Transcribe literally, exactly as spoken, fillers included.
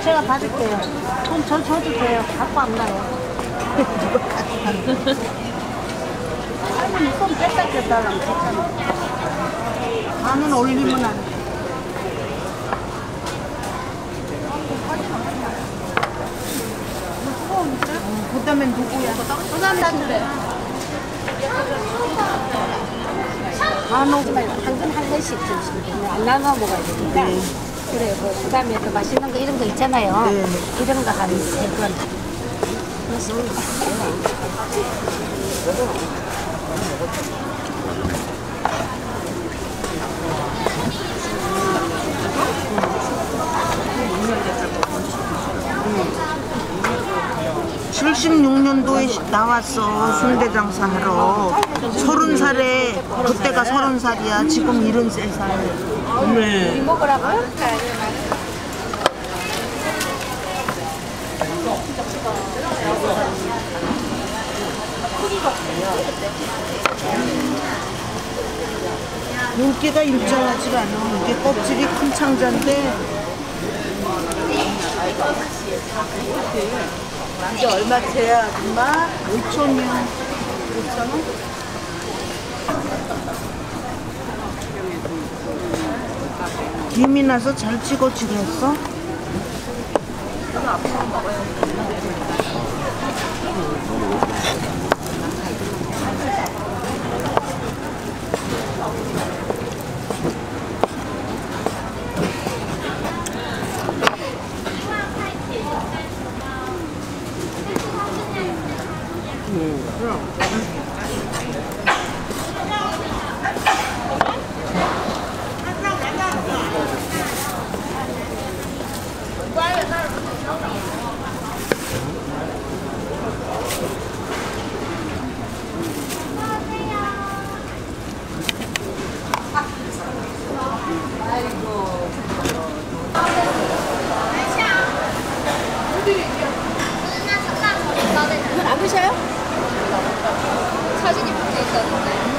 제가 받을게요. 돈 저 줘도 돼요. 갖고 안 가요. 할머니 손 뺐다 뺐다 하면 괜찮아. 만원 올리면 안 돼. 그 다음에 누구야? 그 다음에 누구야? 만원 당근 한 번씩 주시면 안 나눠 먹어야 되니까. 네. 그래요. 그 다음에 또 맛있는 거 이런 거 있잖아요. 네. 이런 거 한 세 번. 칠십육 년도에 나왔어. 순대 장사 하러. 서른 살에 그때가 서른 살이야. 지금 일흔세 살. 네. 먹으라고요? 윤기가 일정하지가 않아. 이게 껍질이 큰 창자인데 이게 얼마째야? 엄마? 오천이요. 오천원? 김이 나서 잘 찍어지겠어? 이건 안 드셔요? 사진이 붙어 있었는데.